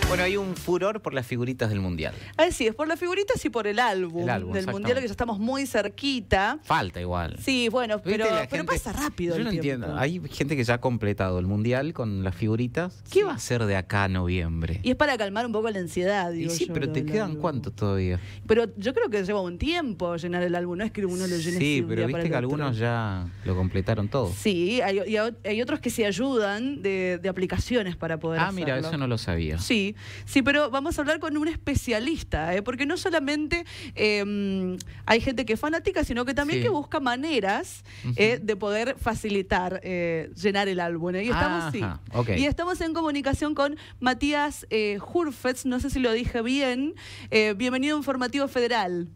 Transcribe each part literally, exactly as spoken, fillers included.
Bueno, hay un furor por las figuritas del Mundial. Así es, por las figuritas y por el álbum, El álbum, del Mundial, que ya estamos muy cerquita. Falta igual. Sí, bueno, pero, ¿Viste? La pero gente- pasa rápido Yo el no tiempo. entiendo. Hay gente que ya ha completado el Mundial con las figuritas. ¿Qué Sí. va a hacer de acá a noviembre? Y es para calmar un poco la ansiedad, Y digo sí, yo, pero lo ¿te del quedan álbum. cuántos todavía? Pero yo creo que lleva un tiempo llenar el álbum, no es que uno lo llene así Sí, un pero día para viste el que otro. algunos ya lo completaron todo. Sí, hay, y hay- hay otros que se ayudan de, de aplicaciones para poder Ah, hacerlo. mira, eso no lo sabía. Sí, sí, pero vamos a hablar con un especialista, ¿eh? Porque no solamente eh, hay gente que es fanática, sino que también Sí. que busca maneras Ujú. eh, de poder facilitar eh, llenar el álbum. ¿eh? Y estamos, sí, Ajá, ok. y estamos en comunicación con Matías eh, Hurfetz, no sé si lo dije bien. Eh, bienvenido a Informativo Federal.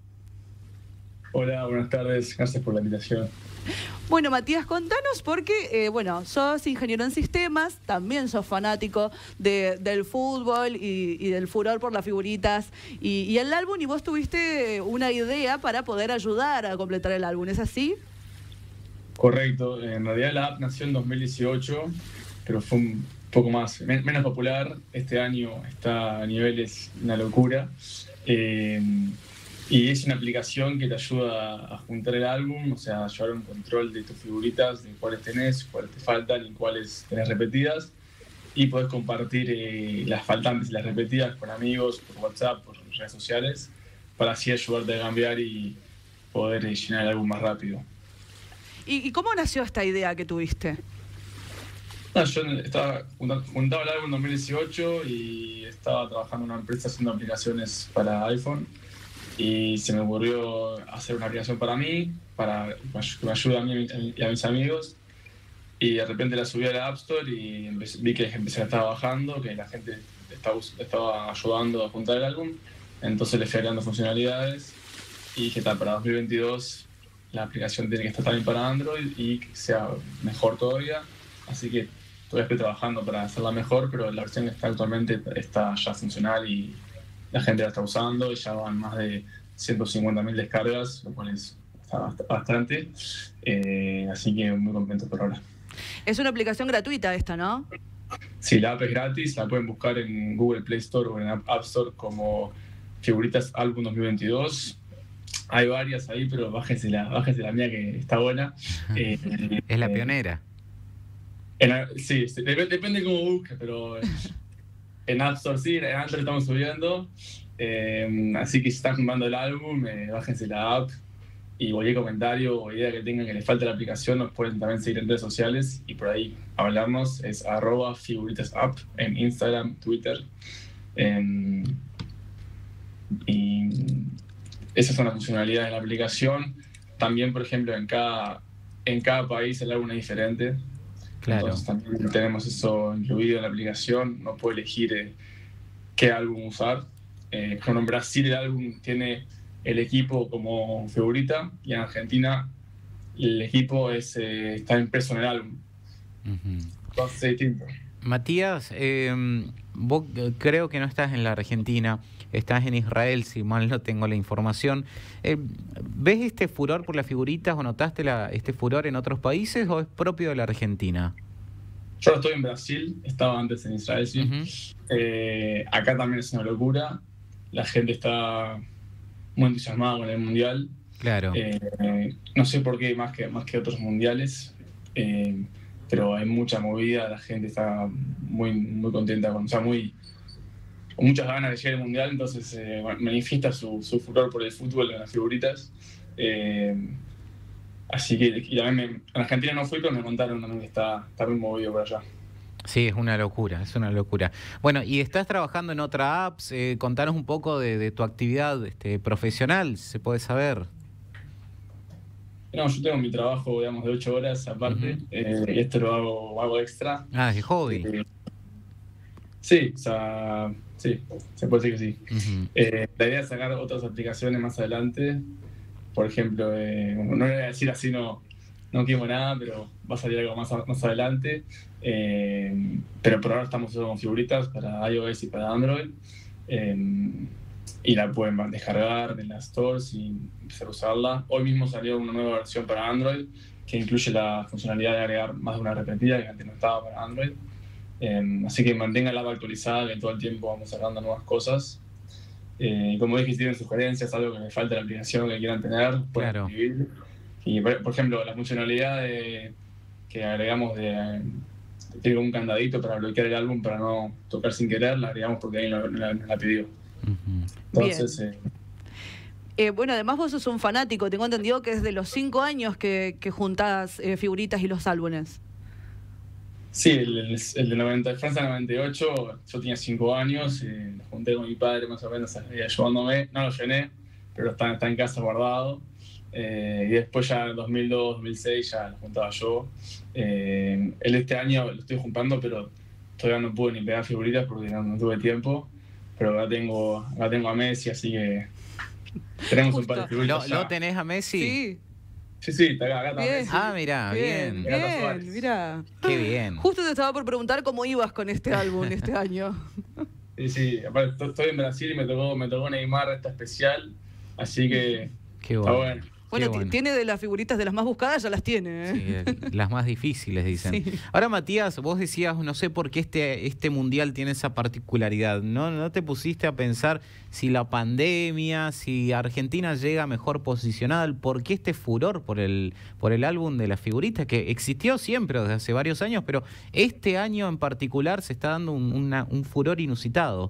Hola, buenas tardes. Gracias por la invitación. Bueno, Matías, contanos porque, eh, bueno, sos ingeniero en sistemas, también sos fanático de, del fútbol y, y del furor por las figuritas y, y el álbum, y vos tuviste una idea para poder ayudar a completar el álbum, ¿es así? Correcto. En realidad la app nació en dos mil dieciocho, pero fue un poco más men- menos popular. Este año está a niveles una locura. Eh, y es una aplicación que te ayuda a juntar el álbum, o sea, a llevar un control de tus figuritas, de cuáles tenés, cuáles te faltan y cuáles tenés repetidas. Y podés compartir eh, las faltantes y las repetidas con amigos, por WhatsApp, por redes sociales, para así ayudarte a cambiar y poder eh, llenar el álbum más rápido. ¿Y, y cómo nació esta idea que tuviste? No, yo estaba junta- juntaba el álbum en dos mil dieciocho y estaba trabajando en una empresa haciendo aplicaciones para iPhone y se me ocurrió hacer una aplicación para mí, para que me ayude a mí y a mis amigos, y de repente la subí a la App Store y empe- vi que empecé a estar bajando, que la gente estaba, us- estaba ayudando a juntar el álbum, entonces le fui agregando funcionalidades y dije, tal, para dos mil veintidós la aplicación tiene que estar también para Android y que sea mejor todavía, así que todavía estoy trabajando para hacerla mejor, pero la versión que está actualmente está ya funcional y la gente la está usando y ya van más de ciento cincuenta mil descargas, lo cual es está bast- bastante, eh, así que muy contento por ahora. Es una aplicación gratuita esta, ¿no? Sí, la app es gratis, la pueden buscar en Google Play Store o en App App Store como Figuritas Álbum dos mil veintidós. Hay varias ahí, pero bájense la, bájense la mía que está buena. Eh, Es la eh, pionera. En la- sí, sí, dep- depende cómo busques, pero en App Store sí, en Android estamos subiendo. Eh, así que si están jugando el álbum, eh, bájense la app y cualquier comentario o idea que tengan que les falte la aplicación, nos pueden también seguir en redes sociales y por ahí hablarnos. Es arroba figuritasapp en Instagram, Twitter. Eh, y esas son las funcionalidades de la aplicación. También, por ejemplo, en cada, en cada país el álbum es diferente. Claro. Entonces también tenemos eso incluido en la aplicación. Uno puede elegir eh, qué álbum usar. Eh, por ejemplo, en Brasil el álbum tiene el equipo como figurita y en Argentina el equipo es, eh, está impreso en el álbum. Ujú. Entonces es distinto. Matías, eh, vos eh, creo que no estás en la Argentina, estás en Israel, si mal no tengo la información. Eh, ¿Ves este furor por las figuritas o notaste la, este furor en otros países o es propio de la Argentina? Yo ahora estoy en Brasil, estaba antes en Israel, sí. Ujú. Eh, acá también es una locura. La gente está muy entusiasmada con el Mundial. Claro. Eh, no sé por qué más que, más que otros mundiales, eh, pero hay mucha movida, la gente está muy, muy contenta, con, o sea, muy, con muchas ganas de llegar al Mundial, entonces eh, manifiesta su, su furor por el fútbol en las figuritas. Eh, así que y también me, en Argentina no fui, pero me contaron también que está, está muy movido por allá. Sí, es una locura, es una locura. Bueno, y estás trabajando en otra apps, eh, contanos un poco de, de tu actividad este, profesional, si se puede saber. No, yo tengo mi trabajo, digamos, de ocho horas aparte, Ujú. eh, y esto lo hago, hago extra. Ah, es de hobby. Eh, sí, o sea, sí, se puede decir que sí. Ujú. Eh, la idea es sacar otras aplicaciones más adelante. Por ejemplo, eh, no le voy a decir así, no, no quemo nada, pero va a salir algo más, a- más adelante. Eh, pero por ahora estamos usando con figuritas para iOS y para Android. Eh, y la pueden descargar de las stores y empezar a usarla. Hoy mismo salió una nueva versión para Android que incluye la funcionalidad de agregar más de una repetida que antes no estaba para Android. Eh, así que mantenga la app actualizada, que todo el tiempo vamos sacando nuevas cosas. Eh, y como dije, si tienen sugerencias, algo que les falta a la aplicación que quieran tener, pueden Claro. escribir. Y por, por ejemplo, la funcionalidad de, que agregamos de, tiene un candadito para bloquear el álbum para no tocar sin querer, la agregamos porque alguien nos la, la pidió. Ujú. Entonces, eh, Eh, bueno, además vos sos un fanático, tengo entendido que es de los cinco años que, que juntás eh, figuritas y los álbumes. sí, el, el, el de noventa, Francia noventa y ocho, yo tenía cinco años, eh, lo junté con mi padre más o menos, eh, ayudándome, no lo llené, pero está, está en casa guardado. Eh, y después ya en dos mil dos, dos mil seis ya lo juntaba yo. Eh, el este año lo estoy juntando, pero todavía no pude ni pegar figuritas porque no, no tuve tiempo. Pero acá tengo, acá tengo a Messi, así que tenemos un par de Justo. figuritas. ¿Lo, ya. ¿Lo tenés a Messi? Sí, Sí, sí, está acá, acá está Bien. Messi. Ah, mirá, bien, bien. Gato bien, Suárez. mira. Qué bien. Justo te estaba por preguntar cómo ibas con este álbum este año. Sí, sí, aparte estoy- estoy en Brasil y me tocó, me tocó Neymar esta especial, así que Qué está bueno. bueno. Bueno, Qué ti- bueno. tiene de las figuritas de las más buscadas, ya las tiene. ¿eh? Sí, eh, las más difíciles, dicen. Sí. Ahora, Matías, vos decías, no sé por qué este, este mundial tiene esa particularidad. ¿No, ¿No te pusiste a pensar si la pandemia, si Argentina llega mejor posicionada, por qué este furor por el, por el álbum de las figuritas, que existió siempre desde hace varios años, pero este año en particular se está dando un, una- un furor inusitado?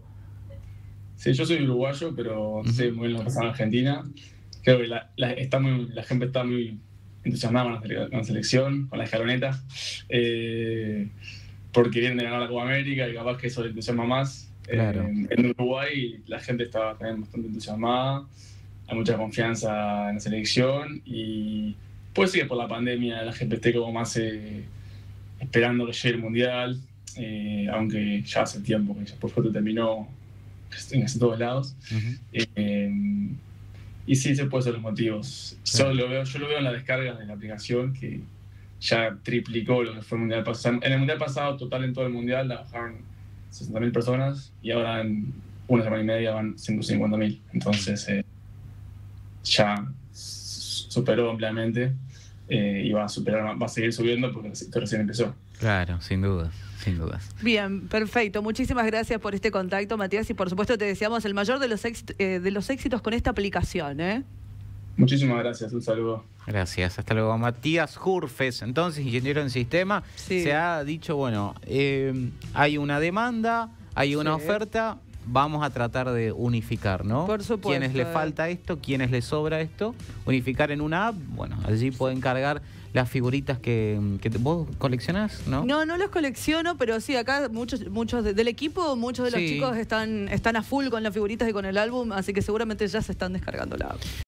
Sí, yo soy uruguayo, pero Ujú. sé muy bien lo que pasa en Argentina. Creo que la, la- está muy, la gente está muy entusiasmada con la, sele- con la selección, con la escaloneta, eh, porque vienen de ganar la Copa América y capaz que eso le entusiasma más. Claro. Eh, en Uruguay la gente está también bastante entusiasmada, hay mucha confianza en la selección y puede ser que por la pandemia la gente esté como más eh, esperando que llegue el Mundial, eh, aunque ya hace tiempo que ya por suerte terminó en casi todos lados. Ujú. Eh, y sí, se pueden ser los motivos. Claro. Yo, lo veo, yo lo veo en la descarga de la aplicación que ya triplicó lo que fue el Mundial pasado. En el Mundial pasado, total en todo el Mundial, la bajaron sesenta mil personas y ahora en una semana y media van ciento cincuenta mil. Entonces eh, ya superó ampliamente eh, y va a superar, va a seguir subiendo porque esto recién empezó. Claro, sin dudas, sin dudas. Bien, perfecto. Muchísimas gracias por este contacto, Matías, y por supuesto te deseamos el mayor de los, éxit- eh, de los éxitos con esta aplicación, ¿eh? Muchísimas gracias, un saludo. Gracias, hasta luego. Matías Jurfes, entonces, ingeniero en sistema, Sí. se ha dicho, bueno, eh, hay una demanda, hay una Sí. oferta, vamos a tratar de unificar, ¿no? Por supuesto, Quienes le eh. falta esto, quienes les sobra esto, unificar en una app, bueno, allí pueden cargar las figuritas que, que te- vos coleccionás, ¿no? No, no los colecciono, pero sí, acá muchos muchos de- del equipo, muchos de los Sí. chicos están, están a full con las figuritas y con el álbum, así que seguramente ya se están descargando la app.